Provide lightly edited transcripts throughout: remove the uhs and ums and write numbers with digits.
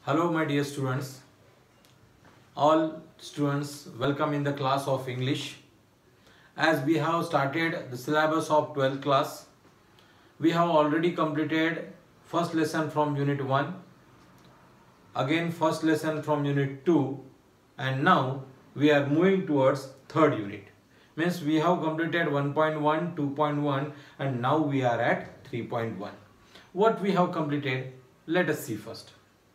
Hello my dear students. All students welcome in the class of English. As we have started the syllabus of 12th class, we have already completed first lesson from unit 1, again first lesson from unit 2, and now we are moving towards third unit. Means we have completed 1.1, 2.1 and now we are at 3.1. What we have completed? Let us see first.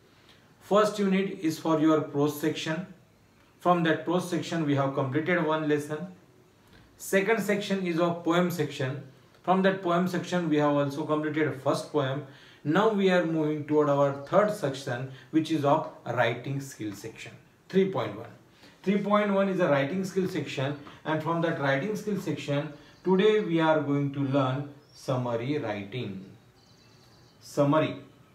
First unit is for your prose section. From that prose section we have completed one lesson. Second section is of poem section. From that poem section we have also completed first poem. Now we are moving toward our third section, which is of writing skill section. 3.1. 3.1 is a writing skill section, and from that writing skill section today we are going to learn summary writing. Summary.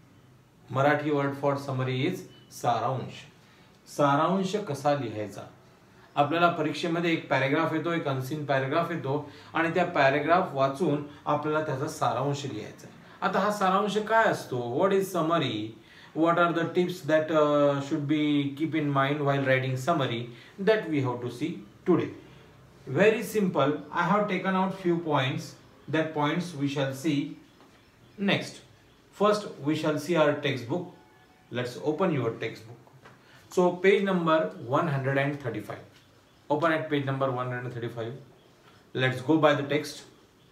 Marathi word for summary is saransh. सारांश कसा लिहायचा? आपल्याला परीक्षेमध्ये एक paragraph येतो, एक unseen paragraph येतो आणि त्या पॅराग्राफ वाचून आपल्याला त्याचा सारांश लिहायचा आहे. आता हा सारांश काय असतो? What is summary? What are the tips that should be keep in mind while writing summary? That we have to see today. Very simple. I have taken out few points. That points we shall see next. First we shall see our textbook. Let's open your textbook. So page number 135. Open at page number 135. Let's go by the text.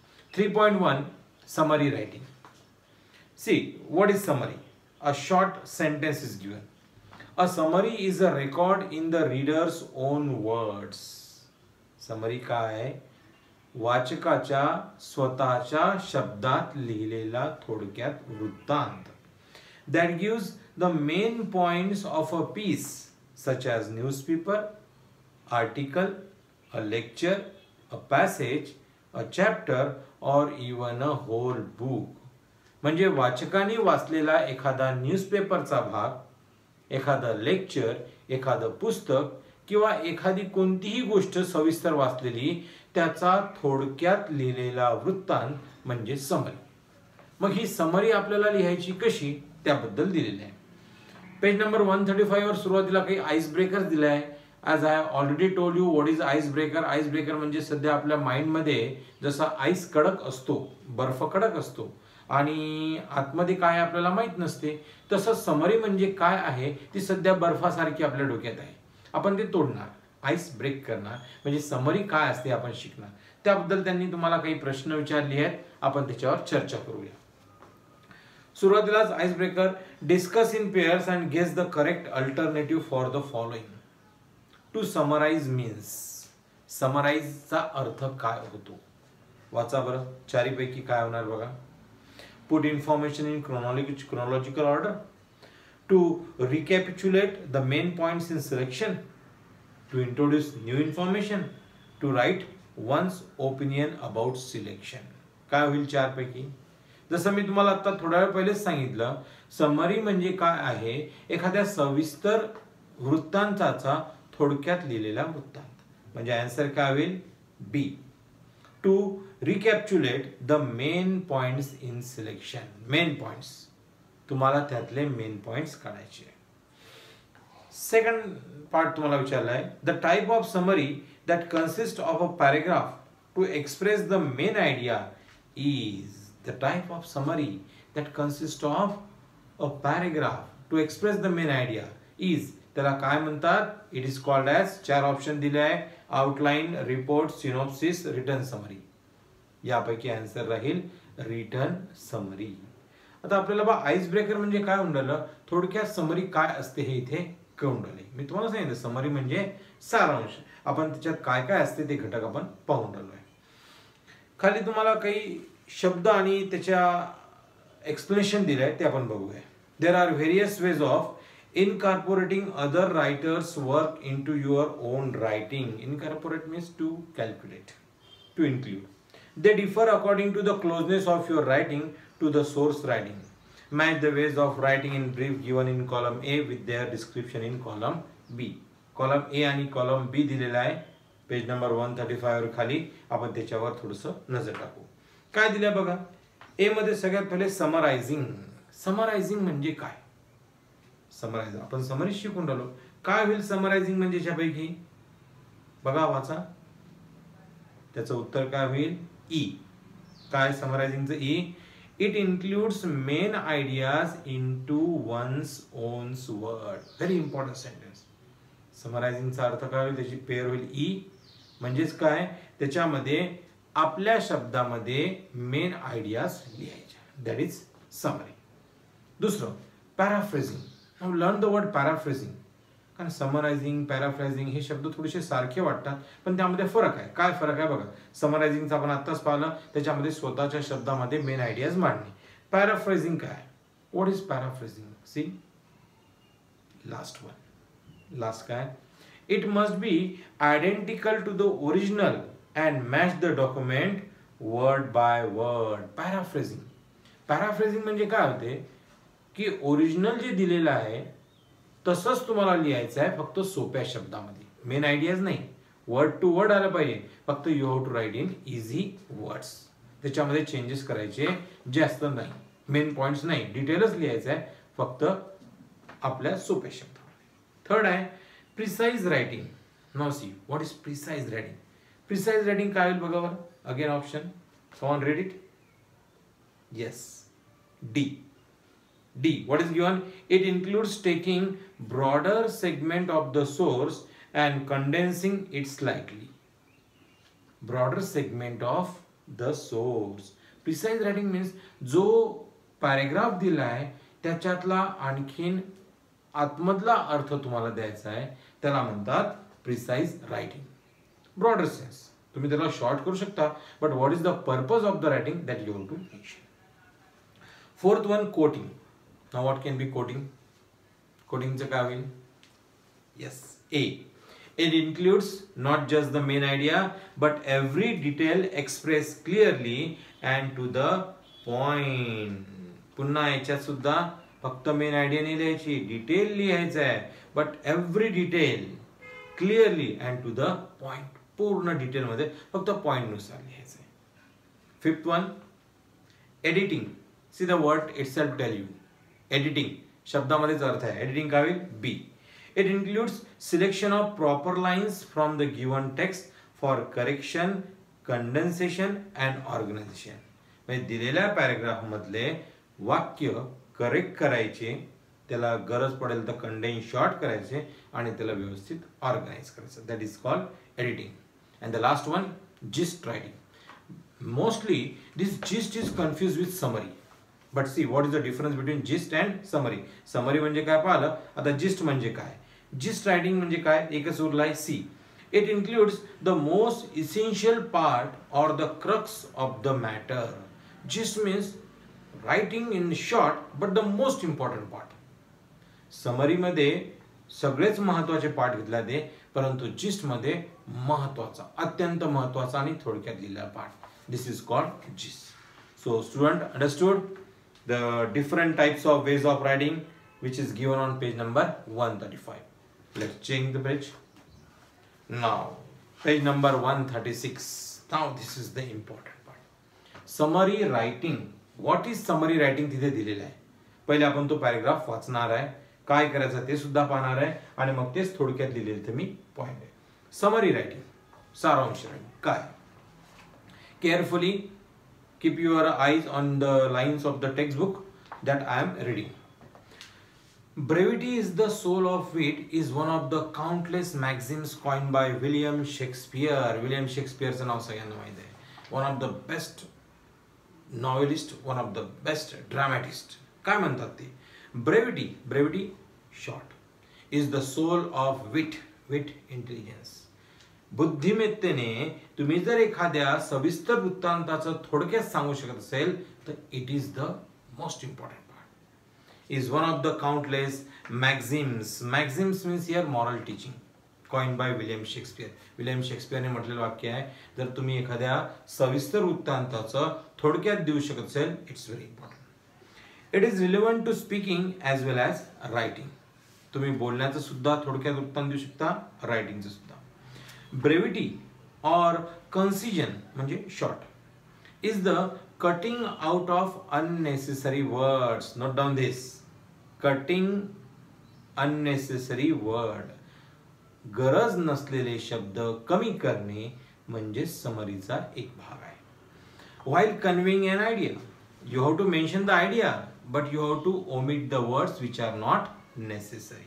3.1 summary writing. See, what is summary? A short sentence is given. A summary is a record in the reader's own words. Summary काय आहे? वाचकाच्या स्वतःच्या शब्दात लिहिलेला थोडक्यात वृत्तांत. That gives the main points of a piece such as newspaper, article, a lecture, a passage, a chapter or even a whole book. म्हणजे वाचकाने वाचलेला एखादा न्यूजपेपरचा भाग, एखादा लेक्चर, एखादं पुस्तक किंवा एखादी कोणतीही गोष्ट सविस्तर वाचलेली त्याचा थोडक्यात लिहिलेला वृत्तांत म्हणजे समरी. मग ही समरी आपल्याला लिहायची कशी त्याबद्दल दिलेले आहे. पेज नंबर 135 वर सुरुवातीला काही आइस ब्रेकर्स दिले आहे. As I already told you what is ice breaker. Ice breaker म्हणजे सध्या आपल्या माइंडमध्ये जसा आइस कडक असतो, बर्फ कडक असतो आणि आतमध्ये काय आपल्याला माहित नसते, तसं समरी म्हणजे काय आहे ती सध्या बर्फासारखी आपल्या डोक्यात आहे. आपण ते तोडणार, आइस ब्रेक करणार, म्हणजे समरी काय असते आपण शिकणार. त्याबद्दल त्यांनी तुम्हाला काही प्रश्न विचारले आहेत, आपण त्याच्यावर चर्चा करूया. सुरुवातीलाच ice breaker. Discuss in pairs and guess the correct alternative for the following. To summarise means. समराइजचा अर्थ काय होतो? वाचा बरं. चारीपैकी काय होणार बघा. Put information in chronological order. To recapitulate the main points in selection. To introduce new information. To write one's opinion about selection. काय होईल चारपैकी? जसं मी तुम्हाला आता थोड्या वेळ पहिलेच सांगितलं, समरी म्हणजे काय आहे? एखाद्या सविस्तर वृत्तांताचा थोडक्यात लिहिलेला वृत्तांत. म्हणजे आन्सर काय होईल? बी. To recapitulate the main points in selection. Main points. तुम्हाला त्यातले main points काढायचे. Second part तुम्हाला विचारला आहे. The type of summary that consists of a paragraph to express the main idea is. The type of summary that consists of a paragraph to express the main idea is. त्याला काय म्हणतात? It is called as. चार option दिले आहे. Outline, report, synopsis, written summary. यापैकी answer राहील written summary. आता आपल्याला बा आइस ब्रेकर म्हणजे काय म्हणलं, थोडक्यात समरी काय असते हे इथे कळून राहिले. मी तुम्हाला सांगितलं समरी म्हणजे सारांश. आपण त्याच्यात काय काय असते ते घटक आपण पाहून राहिलोय. खाली तुम्हाला काही शब्द आणि त्याच्या एक्सप्लेनेशन दिले आहे ते आपण बघूया. There are various ways of incorporating other writers' work into your own writing. Incorporate means to calculate, to include. They differ according to the closeness of your writing to the source writing. Match the ways of writing in brief given in column A with their description in column B. Column A आणि column B दिलेला आहे. Page number 135 वर खाली आपण त्याच्यावर थोडंसं नजर टाकू. काय दिलं बघा. ए मध्ये सगळ्यात पहिले समरायझिंग. समरायझिंग म्हणजे काय? समराइज. आपण समरी शिकून राहिलो. काय होईल समरायझिंग म्हणजे यापैकी? बघा वाचा. त्याचं उत्तर काय होईल? ई. काय समरायझिंगचं E? It includes main ideas into one's own word. Very important sentence. समरायझिंगचा अर्थ काय होईल? त्याची पेअर होईल ई. म्हणजेच काय? त्याच्यामध्ये आपल्या शब्दामध्ये मेन आयडियाज लिहायच्या. That is summary. दुसरं paraphrasing. Now learn the word paraphrasing. कारण समरायझिंग, पॅराफ्रेझिंग हे शब्द थोडेसे सारखे वाटतात, पण त्यामध्ये फरक आहे. काय फरक आहे बघा. समरायझिंगचं आपण आत्ताच पाहिलं, त्याच्यामध्ये स्वतःच्या शब्दामध्ये मेन आयडियाज मांडणे. पॅराफ्रेझिंग काय? What is paraphrasing? See last one. Last काय? It must be identical to the original and match the document word by word. Paraphrasing. Paraphrasing म्हणजे काय होते की ओरिजिनल जे दिलेलं आहे तसंच तुम्हाला लिहायचं आहे, फक्त सोप्या शब्दामध्ये. मेन आयडियाज नाही. वर्ड टू वर्ड आलं पाहिजे. फक्त you have to write in easy words. त्याच्यामध्ये चेंजेस करायचे जास्त नाही. मेन पॉइंट्स नाही, डिटेलच लिहायचं आहे फक्त आपल्या सोप्या शब्दामध्ये. थर्ड आहे precise writing. Now see what is precise writing. Precise writing काय होईल बघा बरं. Again option. Come on, read it. Yes, D. D. What is given? It includes taking broader segment of the source and condensing it slightly. Broader segment of the source. Precise writing means जो paragraph दिला आहे त्याच्यातला आणखीन आतमधला अर्थ तुम्हाला द्यायचा आहे, त्याला म्हणतात प्रिसाइज रायटिंग. Broader sense. तुम्ही त्याला शॉर्ट करू शकता, but what is the purpose of the writing that you want to mention. Fourth one, quoting. Now what can be quoting? Quoting चं काय होईल? Yes, A. It includes not just the main idea but every detail expressed clearly and to the point. पुन्हा याच्यात सुद्धा फक्त main idea नाही लिहायची, detail लिहायचं आहे. But every detail clearly and to the point. पूर्ण डिटेल मध्ये फक्त पॉइंट नुसार लिहायचं आहे. Fifth one, editing. See the word itself tell you. Editing शब्दामध्येच अर्थ आहे. एडिटिंग काय होईल? B. It includes selection of proper lines from the given text for correction, condensation and organisation. म्हणजे दिलेल्या पॅराग्राफ मधले वाक्य करेक्ट करायचे, त्याला गरज पडेल तर कंडेन्स शॉर्ट करायचे आणि त्याला व्यवस्थित ऑर्गनाइज करायचं. That is called editing. And the last one, gist writing. Mostly this gist is confuse with summary. But see what is the difference between gist and summary. Summary म्हणजे काय पाहिलं, आता gist म्हणजे काय. जिस्ट रायटिंग म्हणजे काय, एकच उरला आहे C. It includes the most essential part or the crux of the matter. Gist means writing in short but the most important part. समरीमध्ये सगळेच महत्वाचे पार्ट घेतले जाते, परंतु जिस्ट मध्ये महत्वाचा, अत्यंत महत्वाचा आणि थोडक्यात लिहिलेला part. This is called gist. So student understood the different types of ways of writing which is given on page number 135. Let's change the page. Now page number 136. Now this is the important part. Summary writing. What is summary writing तिथे दिलेलं आहे. पहिले आपण तो paragraph वाचणार आहे, काय करायचं ते सुद्धा पाहणार आहे आणि मग तेच थोडक्यात लिहिलेलं ते मी पॉइंट आहे. समरी रायटिंग, सारांश रायटिंग काय. Carefully keep your eyes on the lines of the textbook that I am reading. Brevity is the soul of wit is one of the countless maxims coined by William Shakespeare. William Shakespeare चं नाव सगळ्यांना माहित आहे. One of the best novelist, one of the best dramatist. काय म्हणतात ते? Brevity short is the soul of wit, intelligence. बुद्धिमत्तेने तुम्ही जर एखाद्या सविस्तर वृत्तांताचं थोडक्यात सांगू शकत असेल तर it is the most important part. Is one of the countless maxims. Maxims means here moral teaching, coined by William Shakespeare. William शेक्सपियरने म्हटलेलं वाक्य आहे, जर तुम्ही एखाद्या सविस्तर वृत्तांताचं थोडक्यात देऊ शकत असेल, it's very important. It is relevant to speaking as well as writing. तुम्ही बोलण्याचं सुद्धा थोडक्यात वृत्तांत देऊ शकता, रायटिंगचं सुद्धा. ब्रेविटी or concision म्हणजे short is the cutting out of unnecessary words. Note down this. Cutting unnecessary word. गरज नसलेले शब्द कमी करणे म्हणजे समरीचा एक भाग आहे. While conveying an idea, you have to mention the idea, but you have to omit the words which are not necessary.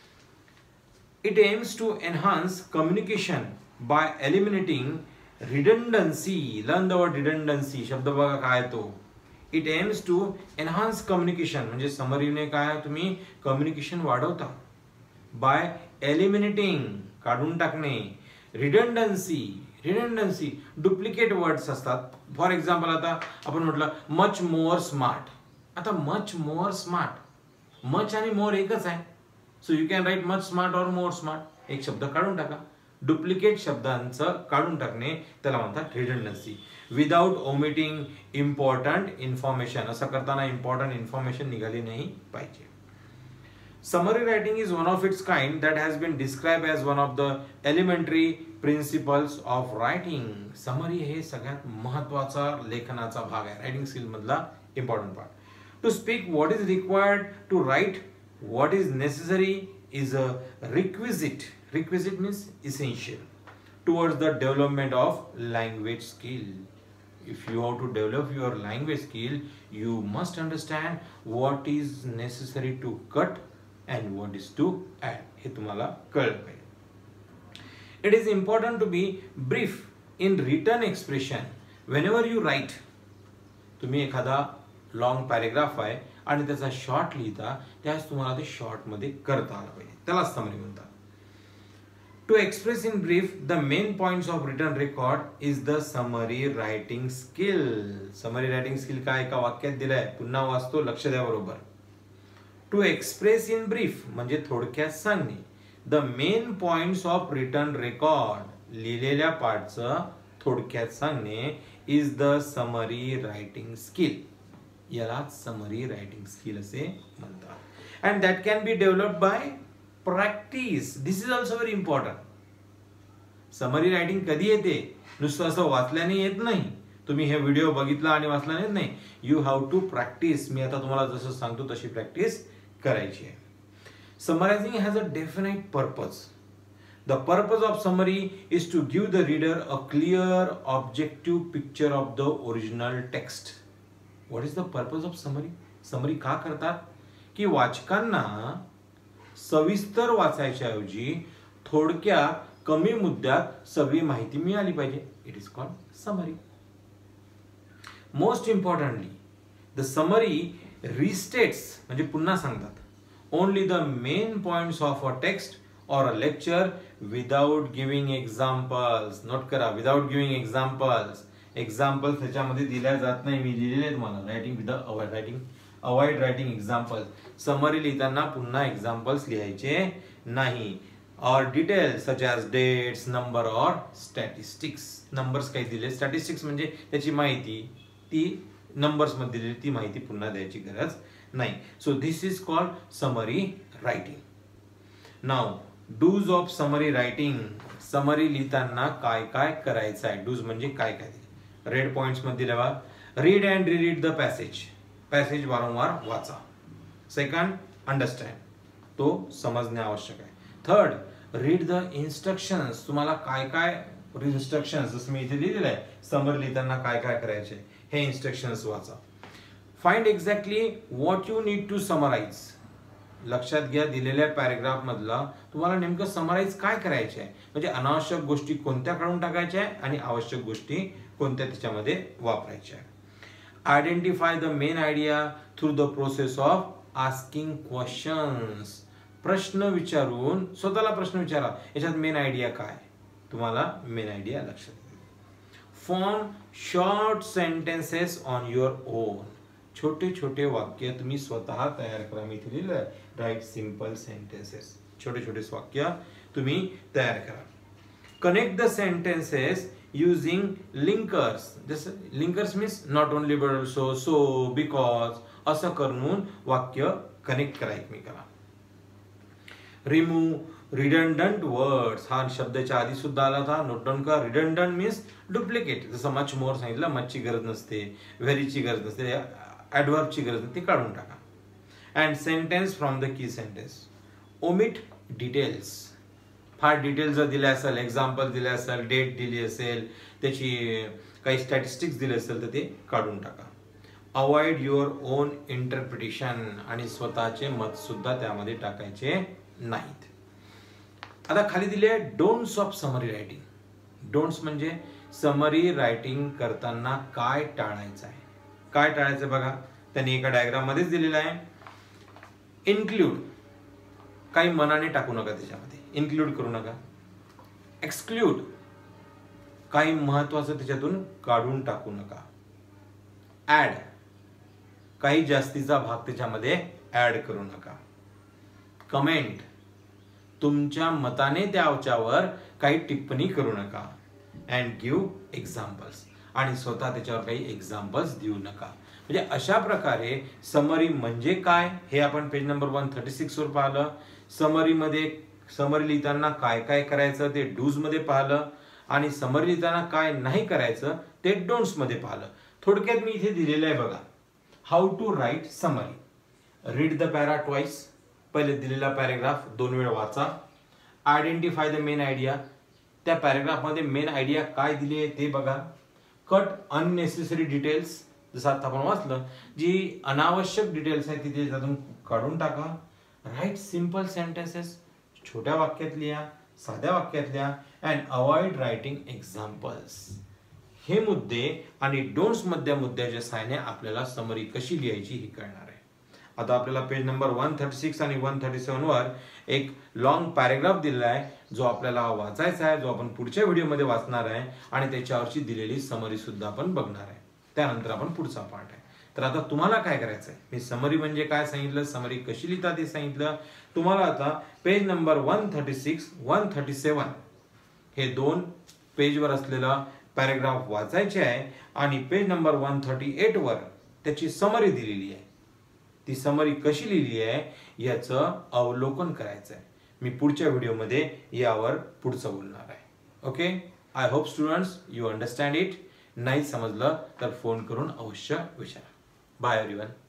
It aims to enhance communication by eliminating redundancy. Learn the word redundancy. शब्द बघा काय तो. It aims to enhance communication. म्हणजे समरीने काय तुम्ही communication वाढवता. By eliminating, काढून टाकणे. Redundancy. Duplicate words असतात. फॉर एक्झाम्पल आता आपण म्हटलं मच मोर स्मार्ट. आता मच मोर स्मार्ट, मच आणि मोर एकच आहे. So you can write much smart और मोर स्मार्ट. एक शब्द काढून टाका. डुप्लिकेट शब्दांचं काढून टाकणे त्याला म्हणतात redundancy. Without omitting important information. असं करताना इम्पॉर्टंट इन्फॉर्मेशन निघाली नाही पाहिजे. Summary writing is one of its kind that has been described as one of the elementary principles of writing. Summary हे सगळ्यात महत्त्वाचा लेखनाचा भाग आहे. रायटिंग स्किल मधला important part. To speak what is required to write what is necessary is a requisite. Requisite means essential towards the development of language skill. If you have to develop your language skill, you must understand what is necessary to cut and what is to add. हे तुम्हाला कळलं पाहिजे. It is important to be brief in written expression. Whenever you write, तुम्ही एखादा long paragraph आहे आणि त्याचा short लिहिता, त्यास तुम्हाला ते शॉर्ट मध्ये करता आलं पाहिजे. त्यालाच समरी म्हणतात. To express in brief the main points of written record is the summary writing skill. Summary writing skill काय एका वाक्यात दिलंय. पुन्हा वाचतो, लक्ष द्या बरोबर. To express in brief म्हणजे थोडक्यात सांगणे. The main points of written record, लिहिलेल्या पार्टचं थोडक्यात सांगणे is the summary writing skill. यालाच summary writing skill असे म्हणतात. And that can be developed by practice. This is also very important. Summary writing कधी येते? नुसतं असं वाचल्याने येत नाही. तुम्ही हे व्हिडिओ बघितला आणि वाचला नाही. You have to practice. मी आता तुम्हाला जसं सांगतो तशी प्रॅक्टिस करायची आहे. Summarizing has a definite purpose. The purpose of summary is to give the reader a clear, objective picture of the original text. What is the purpose of summary? Summary का करतात? की वाचकांना सविस्तर वाचायच्या ऐवजी थोडक्या कमी मुद्द्यात सगळी माहिती मिळाली पाहिजे. It is called summary. Most importantly, the summary restates म्हणजे पुन्हा सांगतात only the main points of a text or a lecture without giving examples. Note करा, without giving examples. examples त्याच्यामध्ये दिल्या जात नाही. मी लिहिलेले तुम्हाला writing with avoid writing example. Summary लिहिताना पुन्हा एक्झाम्पल्स लिहायचे नाही. or details such as dates, number or statistics. numbers काही दिले, statistics म्हणजे त्याची माहिती, ती numbers मध्ये दिलेली ती माहिती पुन्हा द्यायची गरज नाही. so this is called summary writing. now do's of summary writing. summary लिहिताना काय काय करायचं आहे. do's म्हणजे काय काय. रेड पॉइंट्स मध्ये दिलेला. read and reread the passage. Passage वारंवार वाचा. Second, understand. तो समजणे आवश्यक आहे. Third, read the instructions. तुम्हाला काय काय इन्स्ट्रक्शन्स, जसं मी इथे लिहिलेलं आहे समरी लिहिताना काय काय करायचे हे इन्स्ट्रक्शन्स वाचा. Find exactly what you need to summarise. लक्षात घ्या दिलेल्या पॅरेग्राफ मधला तुम्हाला नेमकं समराइज काय करायचे आहे. म्हणजे अनावश्यक गोष्टी कोणत्या काढून टाकायच्या आहे आणि आवश्यक गोष्टी कोणत्या त्याच्यामध्ये वापरायच्या आहे. Identify the main idea through the process of asking questions. प्रश्न विचारून स्वतःला प्रश्न विचारा, याच्यात मेन आयडिया काय, तुम्हाला मेन आयडिया लक्षात येईल. Form short sentences on your own. छोटे छोटे वाक्य तुम्ही स्वतः तयार करा. मी इथे लिहिलं आहे राईट सिंपल सेंटेन्सेस. छोटे छोटे वाक्य तुम्ही तयार करा. Connect the sentences using linkers. जसं linkers means not only but also, so, because असं करून वाक्य कनेक्ट करा एकमेकाला. Remove redundant words. हा शब्दाच्या आधी सुद्धा आला था, नोट डाऊन का. Redundant means duplicate. जसं मच मोर सांगितलं, मचची गरज नसते, व्हेरीची गरज नसते, ॲडव्हर्बची गरज नसते, ती काढून टाका. And sentence from the key sentence. Omit details. फार डिटेल जर दिले असेल, एक्झाम्पल दिले असेल, डेट दिली असेल, त्याची काही स्टॅटिस्टिक्स दिले असेल तर ते काढून टाका. अवॉइड युअर ओन इंटरप्रिटेशन, आणि स्वतःचे मत सुद्धा त्यामध्ये टाकायचे नाहीत. आता खाली दिले don'ts of summary writing. Don'ts म्हणजे समरी रायटिंग करताना काय टाळायचं आहे. काय टाळायचं बघा, त्यांनी एका डायग्राम मध्येच दिलेलं आहे. इन्क्लूड, काही मनाने टाकू नका त्याच्यामध्ये, इन्क्लूड करू नका. एक्सक्लूड, काही महत्वाचं त्याच्यातून काढून टाकू नका. ऍड, काही जास्तीचा भाग त्याच्यामध्ये ऍड करू नका. कमेंट, तुमच्या मताने त्याच्यावर काही टिप्पणी करू नका. अँड गिव्ह एक्झाम्पल्स, आणि स्वतः त्याच्यावर काही एक्झाम्पल्स देऊ नका. म्हणजे अशा प्रकारे समरी म्हणजे काय हे आपण पेज नंबर 136 वर पाहिलं. समरी लिहिताना काय काय करायचं ते डूज मध्ये पाहिलं, आणि समरी लिहिताना काय नाही करायचं ते डोंट्स मध्ये पाहिलं. थोडक्यात मी इथे दिलेलं आहे बघा, how to write summary. Read the para twice, पहिले दिलेला पॅरेग्राफ 2 वेळा वाचा. आयडेंटिफाय द मेन आयडिया, त्या पॅरेग्राफ मध्ये मेन आयडिया काय दिली आहे ते बघा. कट अननेसेसरी डिटेल्स, जसं आता आपण वाचलं, जी अनावश्यक डिटेल्स आहेत तिथे त्यातून काढून टाका. राईट सिंपल सेंटेन्सेस, छोट्या वाक्यात लिहा, साध्या वाक्यात लिहा. And avoid writing examples. हे मुद्दे आणि डोंट्स मधल्या मुद्द्याच्या सहाय्याने आपल्याला समरी कशी लिहायची ही कळणार आहे. आता आपल्याला पेज नंबर 136 आणि 137 वर एक लॉंग पॅरेग्राफ दिलेला आहे, जो आपल्याला वाचायचा आहे, जो आपण पुढच्या व्हिडिओमध्ये वाचणार आहे, आणि त्याच्यावरची दिलेली समरी सुद्धा आपण बघणार आहे. त्यानंतर आपण पुढचा पार्ट आहे. तर आता तुम्हाला काय करायचं आहे, मी समरी म्हणजे काय सांगितलं, समरी कशी लिहितात हे सांगितलं. तुम्हाला आता पेज नंबर 136, 137 हे 2 पेजवर असलेला पॅरेग्राफ वाचायचे आहे, आणि पेज नंबर 138 वर त्याची समरी दिलेली आहे. ती समरी कशी लिहिली आहे याचं अवलोकन करायचं आहे. मी पुढच्या व्हिडिओमध्ये यावर पुढचं बोलणार आहे. Okay, I hope students you understand it. नाही समजलं तर फोन करून अवश्य विचारा. Bye everyone.